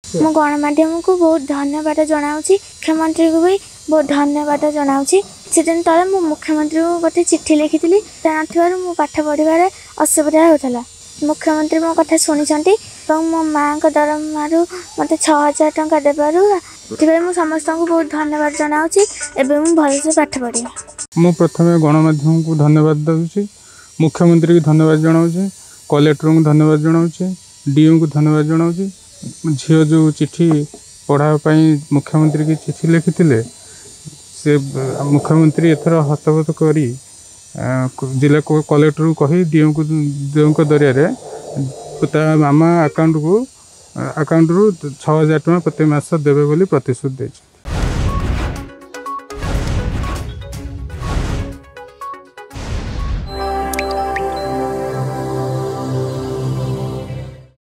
मु गणमाध्यम को बहुत धन्यवाद जनाऊँगी मुख्यमंत्री को भी बहुत धन्यवाद जनाऊँगी से दिन तले मु मुख्यमंत्री को गोटे चिट्ठी लिखी मु पाठ पढ़ार असुविधा होता मुख्यमंत्री मो कथा शुणी मो माँ को दरमारू मत 6000 टंका देबारू मुझे समस्त को बहुत धन्यवाद जनाऊँगी एवं भलसे पाठ पढ़ी मु प्रथम गणमाध्यम को धन्यवाद दूसरी मुख्यमंत्री को धन्यवाद जनाऊँगी कलेक्टर को धन्यवाद जनाऊँगी डीओ को धन्यवाद जनाऊँगी झील जो चिट्ठी पढ़ाई मुख्यमंत्री की चिट्ठी लिखी से मुख्यमंत्री एथर हस्तगत करी जिला कलेक्टर को कही डीओ को दरिया मामा अकाउंट रु 6000 टଙ୍କା प्रति मास देवे बोली प्रतिश्रुति देछि।